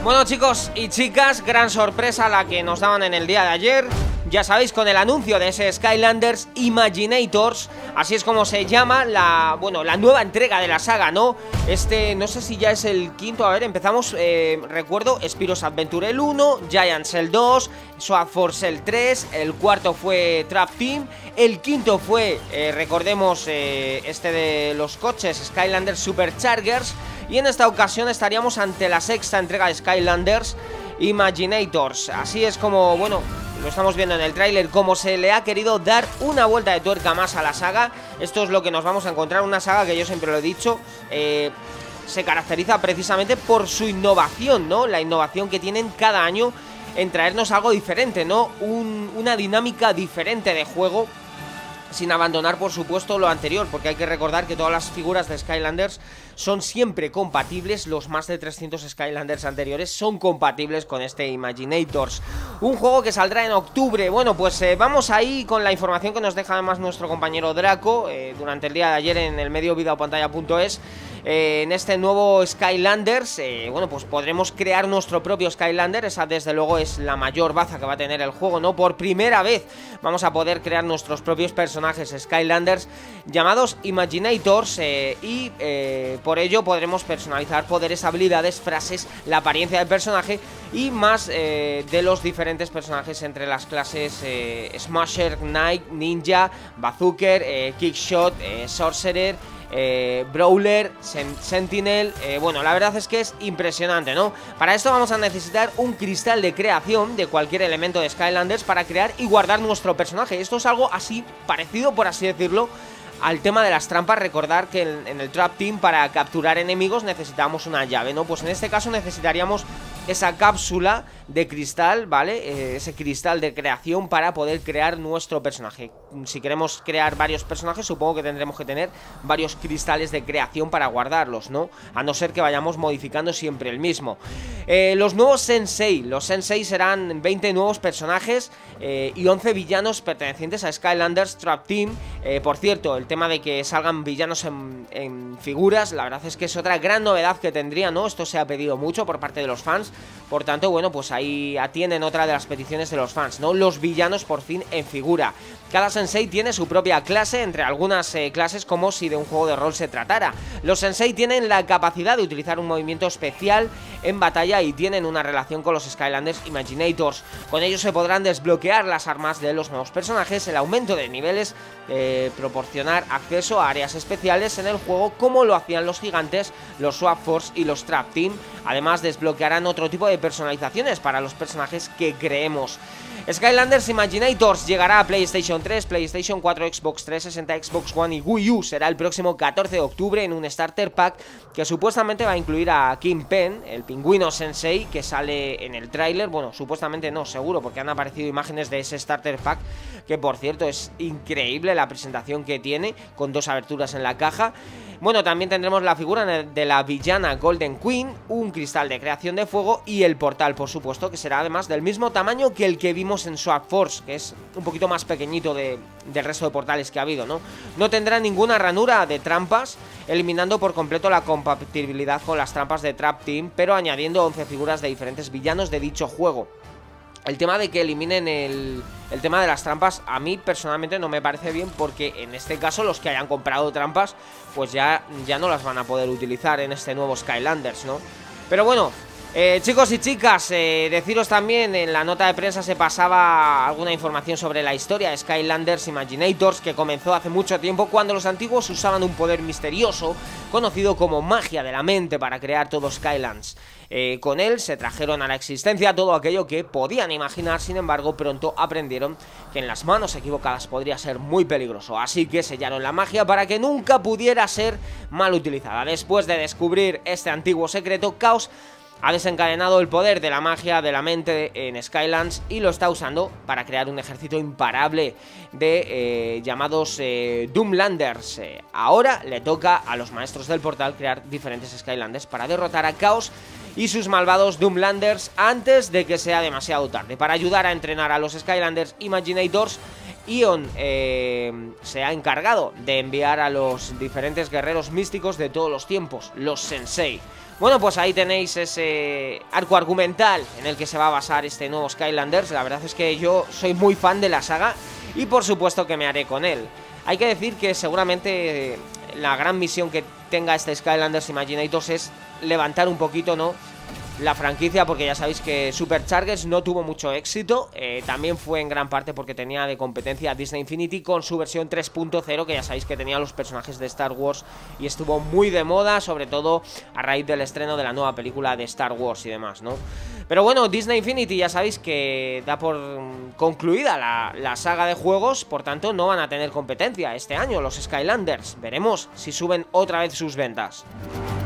Bueno, chicos y chicas, gran sorpresa la que nos daban en el día de ayer. Ya sabéis, con el anuncio de ese Skylanders Imaginators, así es como se llama la nueva entrega de la saga, ¿no? No sé si ya es el quinto, a ver, empezamos, recuerdo, Spyro's Adventure el 1, Giants el 2, Swap Force el 3, el cuarto fue Trap Team, el quinto fue, recordemos, de los coches, Skylanders Superchargers, y en esta ocasión estaríamos ante la sexta entrega de Skylanders Imaginators. Así es como, bueno, lo estamos viendo en el tráiler, como se le ha querido dar una vuelta de tuerca más a la saga. Esto es lo que nos vamos a encontrar, una saga que yo siempre lo he dicho, se caracteriza precisamente por su innovación, ¿no? La innovación que tienen cada año en traernos algo diferente, ¿no? Una dinámica diferente de juego, sin abandonar, por supuesto, lo anterior, porque hay que recordar que todas las figuras de Skylanders son siempre compatibles. Los más de 300 Skylanders anteriores son compatibles con este Imaginators. Un juego que saldrá en octubre. Bueno, pues vamos ahí con la información que nos deja además nuestro compañero Draco durante el día de ayer en el medio videopantalla.es. En este nuevo Skylanders, bueno, pues podremos crear nuestro propio Skylander. Esa desde luego es la mayor baza que va a tener el juego, ¿no? Por primera vez vamos a poder crear nuestros propios personajes Skylanders llamados Imaginators, y por ello podremos personalizar poderes, habilidades, frases, la apariencia del personaje y más de los diferentes personajes entre las clases Smasher, Knight, Ninja, Bazooker, Kickshot, Sorcerer, Brawler, Sentinel. Bueno, la verdad es que es impresionante, ¿no? Para esto vamos a necesitar un cristal de creación de cualquier elemento de Skylanders para crear y guardar nuestro personaje. Esto es algo así parecido, por así decirlo, al tema de las trampas. Recordar que en el Trap Team, para capturar enemigos necesitamos una llave, ¿no? Pues en este caso necesitaríamos esa cápsula de cristal, ¿vale? Ese cristal de creación para poder crear nuestro personaje. Si queremos crear varios personajes, supongo que tendremos que tener varios cristales de creación para guardarlos, ¿no? A no ser que vayamos modificando siempre el mismo. Los nuevos Sensei. Los Sensei serán 20 nuevos personajes y 11 villanos pertenecientes a Skylanders Trap Team. Por cierto, el tema de que salgan villanos en figuras, la verdad es que es otra gran novedad que tendría, ¿no? Esto se ha pedido mucho por parte de los fans. Por tanto, bueno, pues ahí atienden otra de las peticiones de los fans, ¿no? Los villanos por fin en figura. Cada Sensei tiene su propia clase, entre algunas clases como si de un juego de rol se tratara. Los Sensei tienen la capacidad de utilizar un movimiento especial en batalla y tienen una relación con los Skylanders Imaginators. Con ellos se podrán desbloquear las armas de los nuevos personajes, el aumento de niveles, proporcionar acceso a áreas especiales en el juego como lo hacían los gigantes, los Swap Force y los Trap Team. Además desbloquearán otro tipo de personalizaciones para los personajes que creemos. Skylanders Imaginators llegará a PlayStation 3, PlayStation 4, Xbox 360, Xbox One y Wii U. Será el próximo 14 de octubre en un Starter Pack que supuestamente va a incluir a Kingpin, el pingüino Sensei, que sale en el tráiler. Bueno, supuestamente no, seguro, porque han aparecido imágenes de ese Starter Pack, que por cierto es increíble la presentación que tiene, con 2 aberturas en la caja. Bueno, también tendremos la figura de la villana Golden Queen, un cristal de creación de fuego y el portal, por supuesto, que será además del mismo tamaño que el que vimos en Swap Force, que es un poquito más pequeñito del resto de portales que ha habido, ¿no? No tendrá ninguna ranura de trampas, eliminando por completo la compatibilidad con las trampas de Trap Team, pero añadiendo 11 figuras de diferentes villanos de dicho juego. El tema de que eliminen el tema de las trampas a mí personalmente no me parece bien, porque en este caso los que hayan comprado trampas pues ya no las van a poder utilizar en este nuevo Skylanders, ¿no? Pero bueno, chicos y chicas, deciros también, en la nota de prensa se pasaba alguna información sobre la historia de Skylanders Imaginators, que comenzó hace mucho tiempo, cuando los antiguos usaban un poder misterioso conocido como magia de la mente para crear todos Skylands. Con él se trajeron a la existencia todo aquello que podían imaginar. Sin embargo, pronto aprendieron que en las manos equivocadas podría ser muy peligroso, así que sellaron la magia para que nunca pudiera ser mal utilizada. Después de descubrir este antiguo secreto, Chaos ha desencadenado el poder de la magia de la mente en Skylands y lo está usando para crear un ejército imparable de llamados Doomlanders. Ahora le toca a los maestros del portal crear diferentes Skylanders para derrotar a Chaos y sus malvados Doomlanders antes de que sea demasiado tarde. Para ayudar a entrenar a los Skylanders Imaginators, Ion se ha encargado de enviar a los diferentes guerreros místicos de todos los tiempos, los Sensei. Bueno, pues ahí tenéis ese arco argumental en el que se va a basar este nuevo Skylanders. La verdad es que yo soy muy fan de la saga y por supuesto que me haré con él. Hay que decir que seguramente la gran misión que tenga este Skylanders Imaginators es levantar un poquito, ¿no?, la franquicia, porque ya sabéis que Superchargers no tuvo mucho éxito. También fue en gran parte porque tenía de competencia a Disney Infinity con su versión 3.0, que ya sabéis que tenía los personajes de Star Wars y estuvo muy de moda, sobre todo a raíz del estreno de la nueva película de Star Wars y demás, ¿no? Pero bueno, Disney Infinity ya sabéis que da por concluida la saga de juegos, por tanto no van a tener competencia este año los Skylanders. Veremos si suben otra vez sus ventas.